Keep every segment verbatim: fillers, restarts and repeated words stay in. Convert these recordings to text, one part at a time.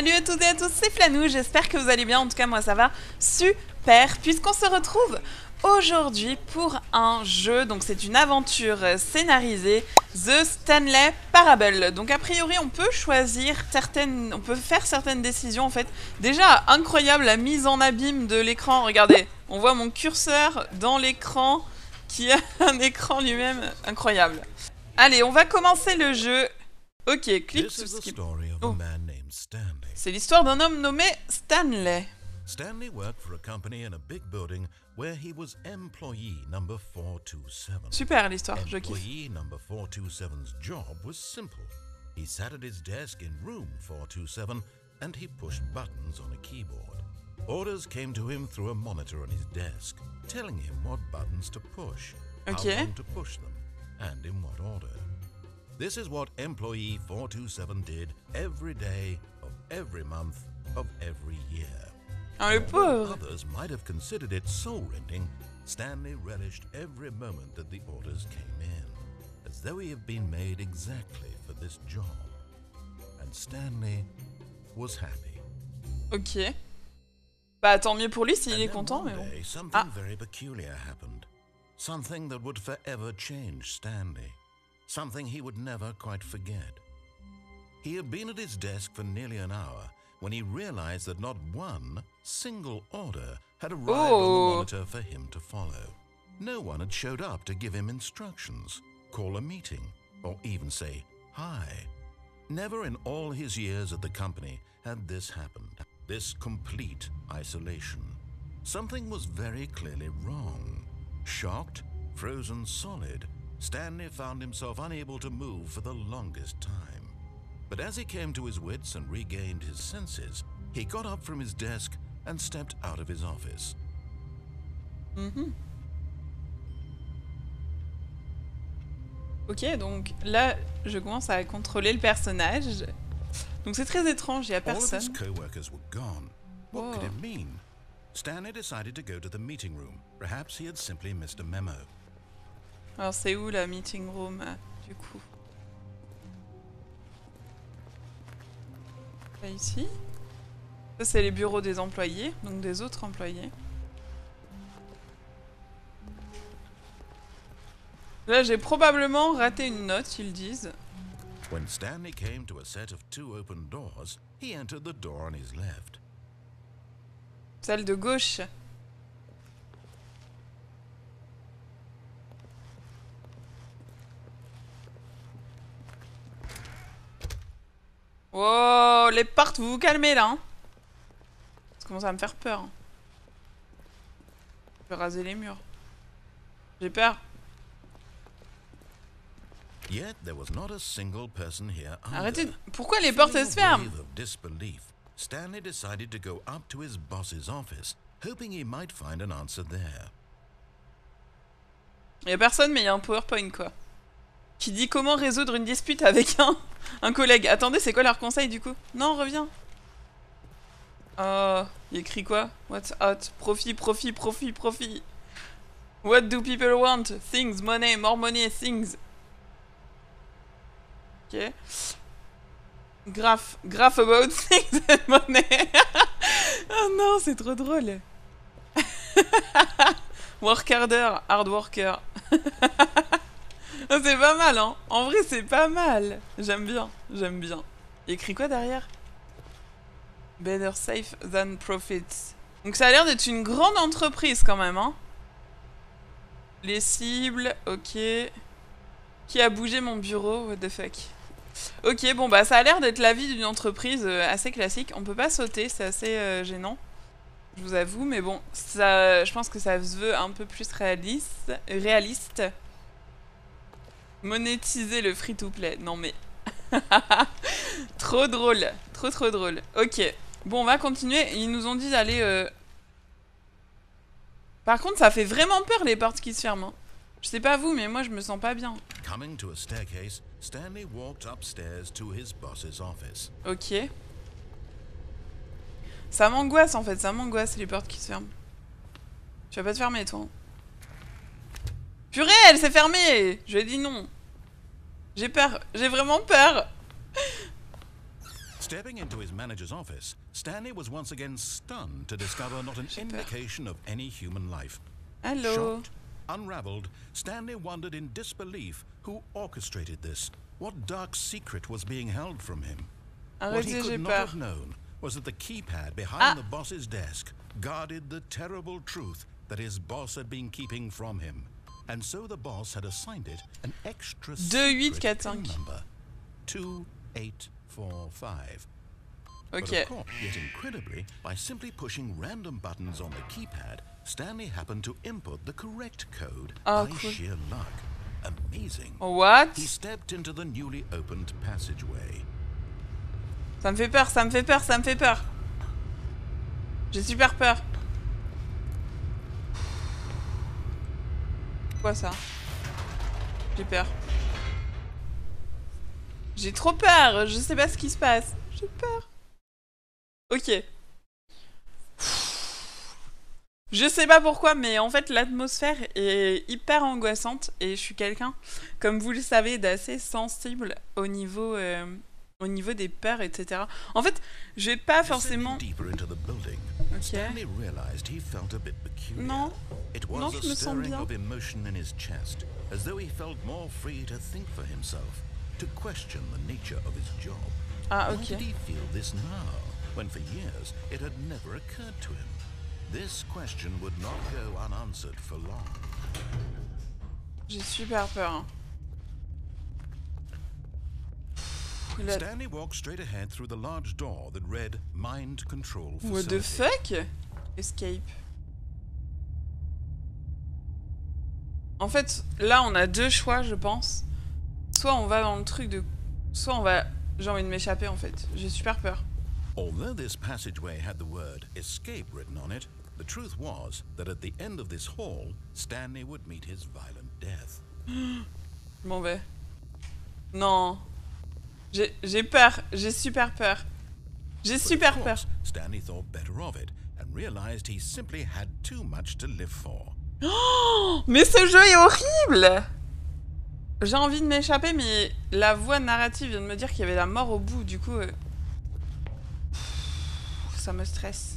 Salut à toutes et à tous, c'est Flanou, j'espère que vous allez bien, en tout cas moi ça va super, puisqu'on se retrouve aujourd'hui pour un jeu, donc c'est une aventure scénarisée, The Stanley Parable. Donc a priori on peut choisir certaines, on peut faire certaines décisions en fait. Déjà incroyable la mise en abîme de l'écran, regardez, on voit mon curseur dans l'écran qui a un écran lui-même incroyable. Allez, on va commencer le jeu. Ok, click to skip. Oh. C'est l'histoire d'un homme nommé Stanley. Stanley worked for a company in a big building where he was employee number four two seven. Super l'histoire, je kiffe. Employee number four two seven's job was simple. He sat at his desk in room four two seven and he pushed buttons on a keyboard. Orders came to him through a monitor on his desk, telling him what buttons to push, okay. how long to push them, and in what order. This is what employee four two seven did every day of every month of every year. Oh, le pauvre. Others might have considered it soul-rending. Stanley relished every moment that the orders came in, as though he had been made exactly for this job. And Stanley was happy. Ok. Bah tant mieux pour lui s'il est content, mais bon. Something ah. very peculiar happened. Something that would forever change Stanley. Something he would never quite forget. He had been at his desk for nearly an hour when he realized that not one single order had arrived oh. on the monitor for him to follow. No one had showed up to give him instructions, call a meeting, or even say hi. Never in all his years at the company had this happened, this complete isolation. Something was very clearly wrong. Shocked, frozen solid, Stanley found himself unable to move for the longest time. But as he came to his wits and regained his senses, he got up from his desk and stepped out of his office. Mm-hmm. Ok, donc là, je commence à contrôler le personnage. Donc c'est très étrange, il n'y a personne. All of his co-workers were gone. What Whoa. could it mean? Stanley decided to go to the meeting room. Perhaps he had simply missed a memo. Alors c'est où la meeting room, du coup? Là, ici. Ça c'est les bureaux des employés, donc des autres employés. Là j'ai probablement raté une note, ils disent. When Stanley came to a set of two open doors, he entered the door on his left. Celle de gauche. Wow, les portes, vous vous calmez là, hein. Ça commence à me faire peur. Hein. Je vais raser les murs. J'ai peur. Yet there was not a single person here. Arrêtez. Pourquoi les portes se ferment? Stanley decided to go up to his boss's office, hoping he might find an answer there. Il y a personne, mais il y a un PowerPoint quoi. Qui dit comment résoudre une dispute avec un, un collègue. Attendez, c'est quoi leur conseil du coup? Non, reviens. Oh, il écrit quoi? What's hot? Profit, profit, profit, profit. What do people want? Things, money, more money, things. Ok. Graph, graph about things and money. Oh non, c'est trop drôle. Work harder, hard worker. Oh, c'est pas mal, hein. En vrai, c'est pas mal. J'aime bien, j'aime bien. Il écrit quoi derrière? Better safe than profits. Donc ça a l'air d'être une grande entreprise quand même, hein. Les cibles, ok. Qui a bougé mon bureau? What the fuck. Ok, bon bah ça a l'air d'être la vie d'une entreprise euh, assez classique. On peut pas sauter, c'est assez euh, gênant. Je vous avoue, mais bon, ça, je pense que ça se veut un peu plus réaliste. réaliste. Monétiser le free-to-play. Non mais... trop drôle. Trop trop drôle. Ok. Bon, on va continuer. Ils nous ont dit d'aller... Euh... Par contre, ça fait vraiment peur les portes qui se ferment. Hein. Je sais pas vous, mais moi je me sens pas bien. Coming to a staircase, Stanley walked upstairs to his boss's office. Ok. Ça m'angoisse en fait, ça m'angoisse les portes qui se ferment. Tu vas pas te fermer toi. Purée, elle s'est fermée. Je lui ai dit non. J'ai peur, j'ai vraiment peur. Stepping into his manager's office, Stanley was once again stunned to discover not an indication of any human life. Hello. Shocked, unraveled, Stanley wondered in disbelief who orchestrated this. What dark secret was being held from him? What he Arrêtez, j'ai could not peur. have known was that the keypad behind Ah. the boss's desk guarded the terrible truth that his boss had been keeping from him. And so the boss had assigned it an extra deux huit secret quatre pin cinq. number. two eight four five. Ok. But of course, yet incredibly, by simply pushing random buttons on the keypad, Stanley happened to input the correct code Oh, by cool. sheer luck. Amazing. What? He stepped into the newly opened passageway. Ça me fait peur, ça me fait peur, ça me fait peur. J'ai super peur. Quoi ça? J'ai peur. J'ai trop peur, je sais pas ce qui se passe. J'ai peur. Ok. Je sais pas pourquoi, mais en fait l'atmosphère est hyper angoissante et je suis quelqu'un, comme vous le savez, d'assez sensible au niveau, euh, au niveau des peurs, et cetera. En fait, je vais pas forcément... Deeper into the building, Ok. Stanley realized he felt a bit peculiar. Non. It was Non, a je me sens stirring bien. of emotion in his chest, as though he felt more free to think for himself, to question the nature of his job. Ah, Why ok. did he feel this now, when for years it had never occurred to him? This question would not go unanswered for long. J'ai super peur. hein. La- Stanley walked straight ahead through the large door that read Mind Control Facility. What the fuck? Escape. En fait, là, on a deux choix, je pense. Soit on va dans le truc de... Soit on va... J'ai envie de m'échapper, en fait. J'ai super peur. Although this passageway had the word escape written on it, the truth was that at the end of this hall, Stanley would meet his violent death. Je m'en vais. Non. J'ai j'ai peur. J'ai super peur. J'ai But super of peur. course, Stanley thought better of it and realized he simply had too much to live for. Oh, mais ce jeu est horrible! J'ai envie de m'échapper, mais la voix narrative vient de me dire qu'il y avait la mort au bout, du coup... euh, Ça me stresse.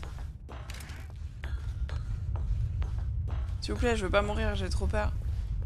S'il vous plaît, je veux pas mourir, j'ai trop peur.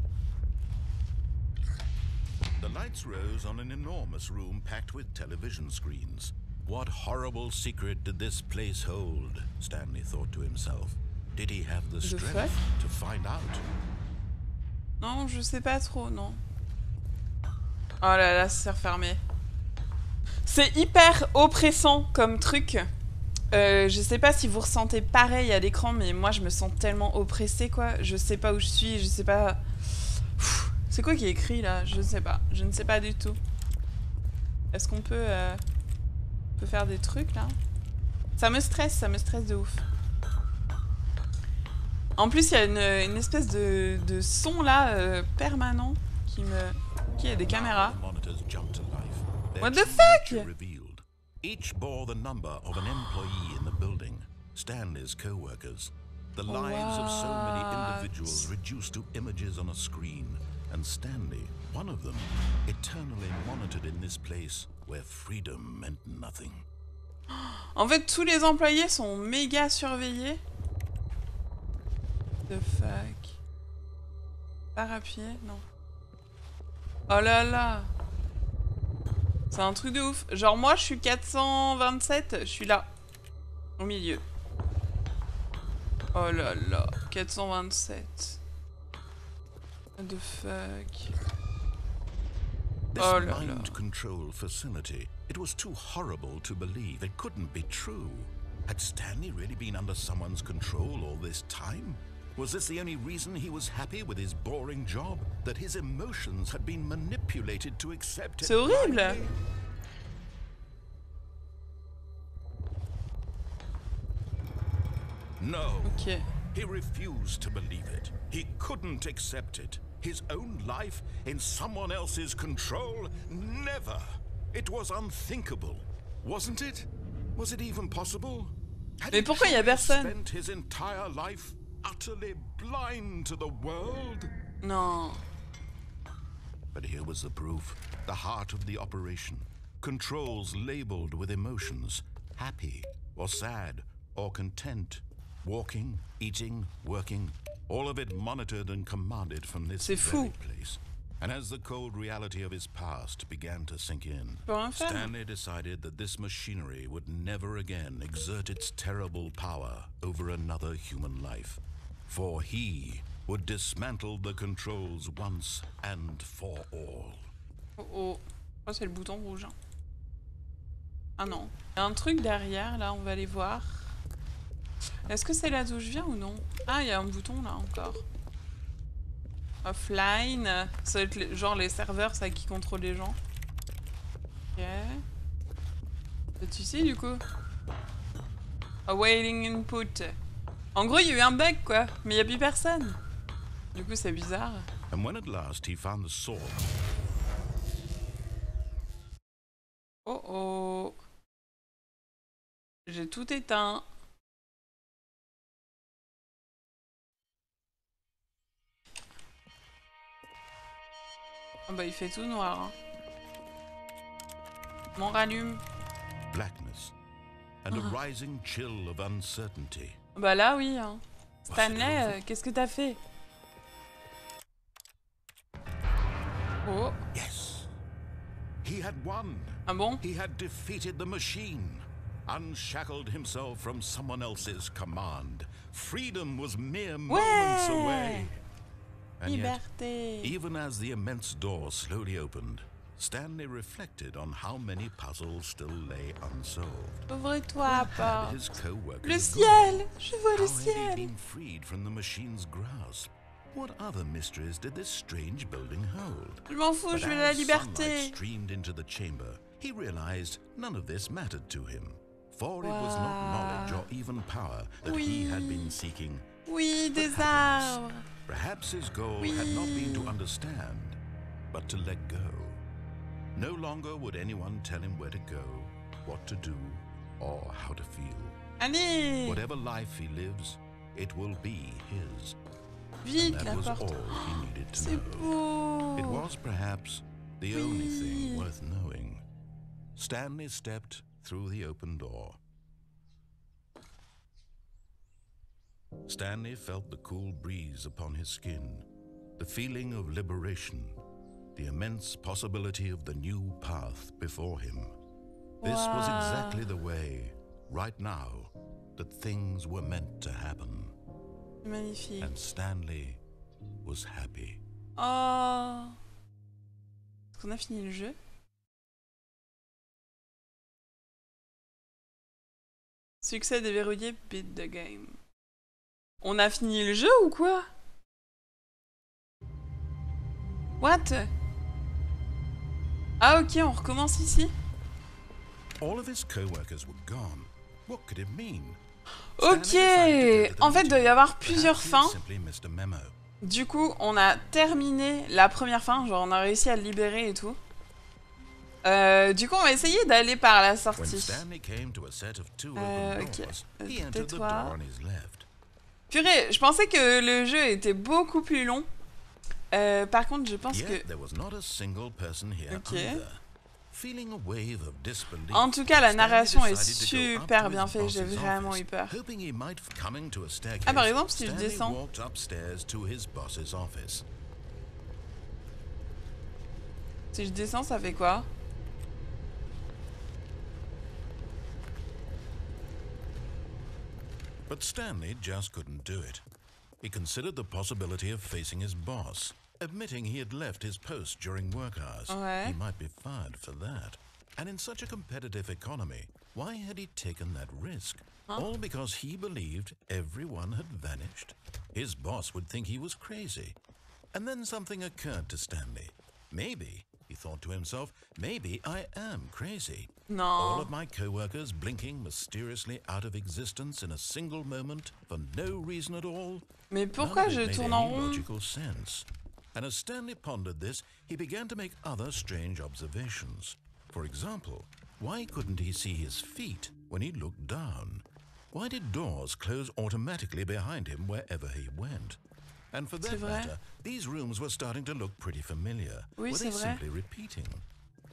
The lights rose on an enormous room packed with television screens. What horrible secret did this place hold? Stanley thought to himself. Did he have the fuck? strength to find out? Non, je sais pas trop, non. Oh là là, c'est refermé. C'est hyper oppressant comme truc. Euh, je sais pas si vous ressentez pareil à l'écran, mais moi je me sens tellement oppressée, quoi. Je sais pas où je suis, je sais pas... Pfff, c'est quoi qui est écrit là? Je sais pas. Je ne sais pas du tout. Est-ce qu'on peut, euh... on peut faire des trucs là? Ça me stresse, ça me stresse de ouf. En plus, il y a une, une espèce de, de son là, euh, permanent, qui me... Qui a des caméras. The monitors jumped to life. Their What the true fuck? nature revealed. Each bore the number of an employee in the building, Stanley's co-workers. The lives of so many What? individuals reduced to images on a screen, and Stanley, one of them, eternally monitored in this place where freedom meant nothing. En fait, tous les employés sont méga surveillés. The fuck. Par à pied? Non. Oh là là. C'est un truc de ouf. Genre moi, je suis quatre cent vingt-sept, je suis là. Au milieu. Oh là là. quatre cent vingt-sept. What the fuck. This Oh là là. mind control facility, it was too horrible to believe. It couldn't be true. Had Stanley really been under someone's control all this time? Was this the only reason he was happy with his boring job? That his emotions had been manipulated to accept it? C'est horrible. blindly? No. Ok. He refused to believe it. He couldn't accept it. His own life in someone else's control? Never. It was unthinkable. Wasn't it? Was it even possible? Had Mais he pourquoi y a truly personne? spent his entire life utterly blind to the world? Non. But here was the proof, the heart of the operation. controls labeled with emotions, happy or sad or content, walking, eating, working, all of it monitored and commanded from this very place. And as the cold reality of his past began to sink in, Stanley decided that this machinery would never again exert its terrible power over another human life. For he would dismantle the controls once and for all. Oh oh, oh c'est le bouton rouge. Hein. Ah non, il y a un truc derrière, là, on va aller voir. Est-ce que c'est là d'où je viens ou non? Ah, il y a un bouton là encore. Offline, ça va être les, genre les serveurs, ça qui contrôle les gens. Ok. C'est ici du coup. Awaiting input. En gros, il y a eu un bug quoi, mais il n'y a plus personne. Du coup, c'est bizarre. And when at last he found the sword. Oh oh. J'ai tout éteint. Oh bah il fait tout noir. Hein. Mon rallume. Blackness and a rising chill of uncertainty. Bah là oui. Hein. Stanley, euh, qu'est-ce que t'as fait? Oh. Yes. He had won. Ah bon? He had defeated the machine. Unshackled himself from someone else's command. Freedom was mere moments ouais. away. And Liberté. yet, even as the immense door slowly opened, Stanley reflected on how many puzzles still lay unsolved. Ouvre-toi, porte. His co-workers le ciel! Je vois le how ciel! had he been freed from the machine's grasp? What other mysteries did this strange building hold? Je m'en fous, But je veux la as liberté! sunlight streamed into the chamber, he realized none of this mattered to him. For it was not knowledge or even power that oui. he had been seeking. Oui, des happiness. arbres! Perhaps his goal oui. had not been to understand, but to let go. No longer would anyone tell him where to go, what to do, or how to feel. Allez! Whatever life he lives, it will be his. Vite, that la was porte! all he needed to C'est know. beau! It was perhaps the oui. only thing worth knowing. Stanley stepped through the open door. Stanley felt the cool breeze upon his skin, the feeling of liberation, the immense possibility of the new path before him. This wow. was exactly the way, right now, that things were meant to happen. Magnifique. And Stanley was happy. Oh! Est-ce qu'on a fini le jeu? Succès déverrouillé, beat the game. On a fini le jeu ou quoi? What? Ah ok, on recommence ici. All of his co-workers were gone. What could it mean? Ok, en fait, il doit y avoir plusieurs fins. Du coup, on a terminé la première fin, genre on a réussi à le libérer et tout. Euh, du coup, on va essayer d'aller par la sortie. Euh, ok, tais-toi. Purée, je pensais que le jeu était beaucoup plus long. Euh, par contre, je pense que... Ok. En tout cas, la narration est super bien faite, j'ai vraiment eu peur. Ah, par exemple, si je descends... Si je descends, ça fait quoi? But Stanley just couldn't do it. He considered the possibility of facing his boss. Admitting he had left his post during work hours, ouais. he might be fired for that. And in such a competitive economy, why had he taken that risk? Huh? All because he believed everyone had vanished? His boss would think he was crazy. And then something occurred to Stanley. Maybe, he thought to himself, maybe I am crazy. No. All of my co-workers blinking mysteriously out of existence in a single moment for no reason at all. Mais pourquoi je tourne en rond? Logical sense. And as Stanley pondered this, he began to make other strange observations. For example, why couldn't he see his feet when he looked down? Why did doors close automatically behind him wherever he went? And for that matter, these rooms were starting to look pretty familiar. Oui, were they vrai. simply repeating?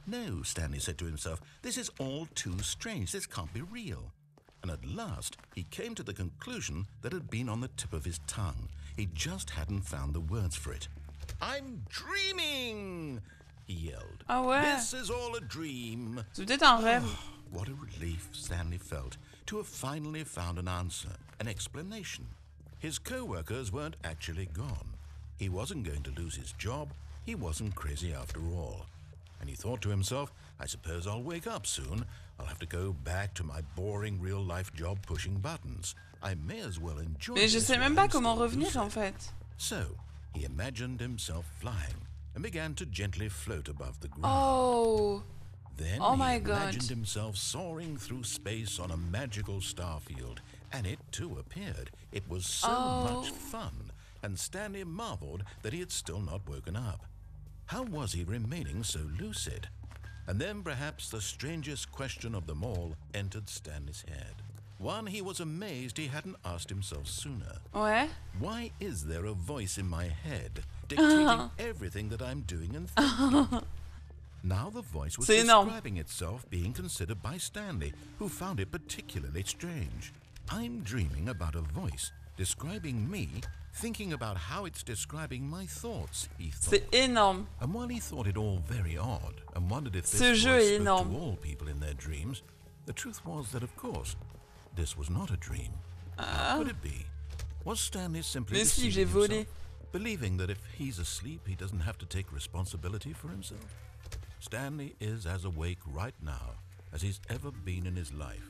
No, Stanley said to himself, this is all too strange. This can't be real. And at last, he came to the conclusion that had been on the tip of his tongue. He just hadn't found the words for it. I'm dreaming, he yelled. Ah ouais. This is all a dream. C'est peut-être un rêve. Oh, what a relief Stanley felt to have finally found an answer, an explanation. His co-workers weren't actually gone. He wasn't going to lose his job. He wasn't crazy after all. And he thought to himself, I suppose I'll wake up soon. I'll have to go back to my boring real-life job pushing buttons. I may as well enjoy Mais je this sais même while pas I'm comment still revenir lucid. en fait. So, he imagined himself flying and began to gently float above the ground. Oh. Then Oh he my God. imagined himself soaring through space on a magical star field, and it too appeared. It was so Oh. much fun, and Stanley marveled that he had still not woken up. How was he remaining so lucid? And then perhaps the strangest question of them all entered Stanley's head. One he was amazed he hadn't asked himself sooner. Ouais. Why is there a voice in my head dictating everything that I'm doing and thinking? Now the voice was C'est énorme. describing itself being considered by Stanley, who found it particularly strange. I'm dreaming about a voice describing me, thinking about how it's describing my thoughts, he thought. C'est énorme. And while he thought it all very odd and wondered if this Ce voice jeu est spoke énorme. to all people in their dreams, the truth was that, of course, this was not a dream. How could it be? Was Stanley simply Mais si, deceiving j'ai volé. himself, believing that if he's asleep, he doesn't have to take responsibility for himself? Stanley is as awake right now as he's ever been in his life.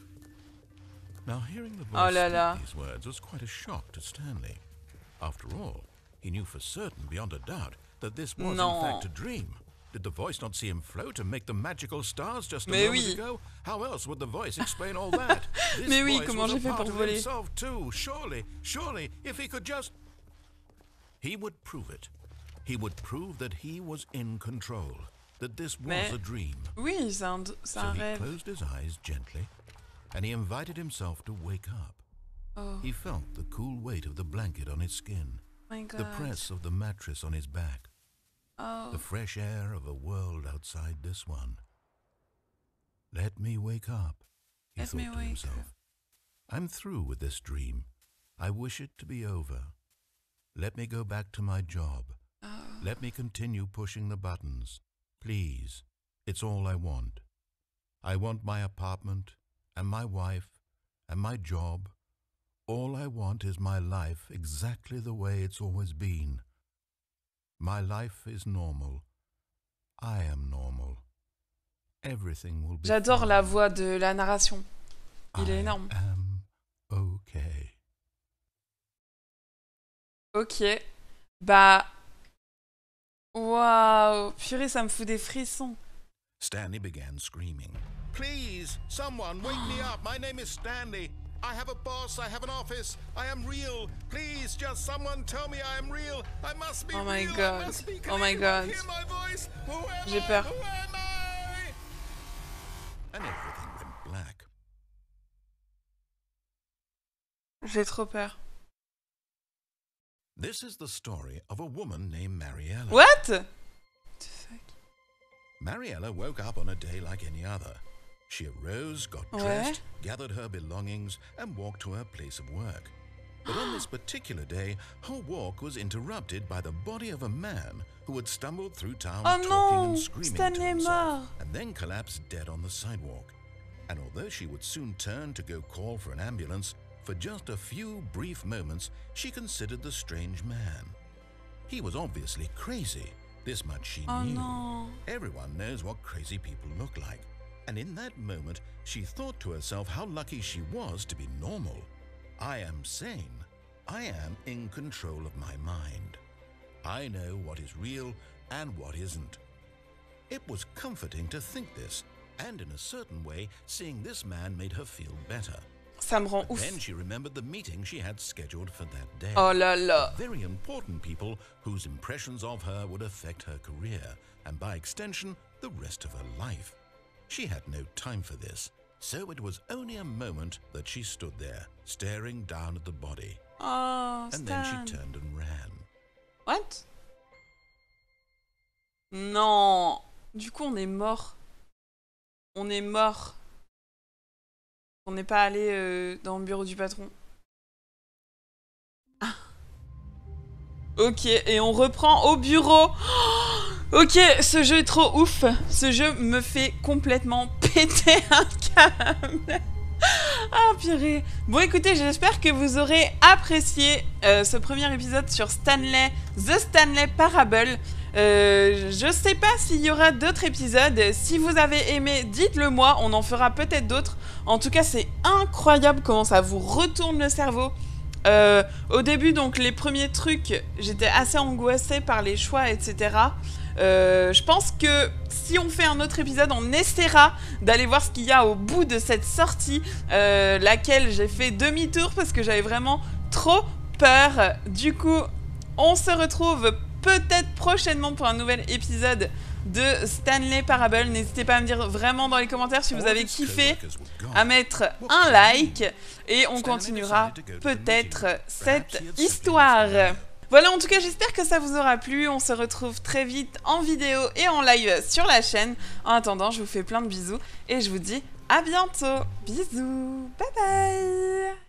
Now, hearing the voice Oh là speak là. these words was quite a shock to Stanley. After all, he knew for certain, beyond a doubt, that this was Non. in fact a dream. Did the voice not see him float and make the magical stars just a Mais moment oui. ago? How else would the voice explain all that? This Mais oui, voice comment was j'ai a fait part pour of voler? himself too. Surely, surely, if he could just... He would prove it. He would prove that he was in control, that this was Mais- a dream. Oui, c'est un, c'est So un he rêve. closed his eyes gently, and he invited himself to wake up. Oh He felt the cool weight of the blanket on his skin, my God. the press of the mattress on his back, Oh. the fresh air of a world outside this one. Let me wake up, he Let thought me to wake himself. I'm through with this dream. I wish it to be over. Let me go back to my job. Oh. Let me continue pushing the buttons. Please, it's all I want. I want my apartment, and my wife, and my job. All I want is my life exactly the way it's always been. My life is normal. I am normal. Everything will be J'adore fine. la voix de la narration. Il est I énorme. am okay. Ok. Bah. Waouh. Purée, ça me fout des frissons. Stanley began screaming. Please, someone, wake me up. My name is Stanley. I have a boss. I have an office. I am real. Please, just someone tell me I am real. I must be Oh my real. I God. must be. Can Oh my anyone God. hear my voice? Who am J'ai I? peur. Who am I? And everything went black. J'ai trop peur. This is the story of a woman named Mariella. What? What the fuck? Mariella woke up on a day like any other. She arose, got Ouais. dressed, gathered her belongings, and walked to her place of work. But on this particular day, her walk was interrupted by the body of a man who had stumbled through town Oh talking non, and screaming to Stanley est himself, mort. and then collapsed dead on the sidewalk. And although she would soon turn to go call for an ambulance, for just a few brief moments she considered the strange man. He was obviously crazy. This much she Oh knew. non. Everyone knows what crazy people look like. And in that moment, she thought to herself how lucky she was to be normal. I am sane. I am in control of my mind. I know what is real and what isn't. It was comforting to think this, and in a certain way, seeing this man made her feel better. Ça me rend ouf. Then she remembered the meeting she had scheduled for that day. Oh là là. Very important people whose impressions of her would affect her career, and by extension, the rest of her life. She had no time for this, so it was only a moment that she stood there, staring down at the body, Oh, and then Stan. she turned and ran. What? Non. Du coup, on est mort. on est mort. On n'est pas allé euh, dans le bureau du patron. Ah. Ok, et on reprend au bureau. Oh, ok, ce jeu est trop ouf. Ce jeu me fait complètement péter un câble. Ah, purée. Bon, écoutez, j'espère que vous aurez apprécié euh, ce premier épisode sur Stanley, The Stanley Parable. Euh, je sais pas s'il y aura d'autres épisodes. Si vous avez aimé, dites-le moi. On en fera peut-être d'autres. En tout cas, c'est incroyable comment ça vous retourne le cerveau. Euh, au début, donc, les premiers trucs, j'étais assez angoissée par les choix, et cetera. Euh, je pense que si on fait un autre épisode, on essaiera d'aller voir ce qu'il y a au bout de cette sortie, euh, laquelle j'ai fait demi-tour parce que j'avais vraiment trop peur. Du coup, on se retrouve peut-être prochainement pour un nouvel épisode de Stanley Parable. N'hésitez pas à me dire vraiment dans les commentaires si vous avez kiffé, à mettre un like, et on continuera peut-être cette histoire. Voilà, en tout cas, j'espère que ça vous aura plu. On se retrouve très vite en vidéo et en live sur la chaîne. En attendant, je vous fais plein de bisous et je vous dis à bientôt. Bisous, bye bye.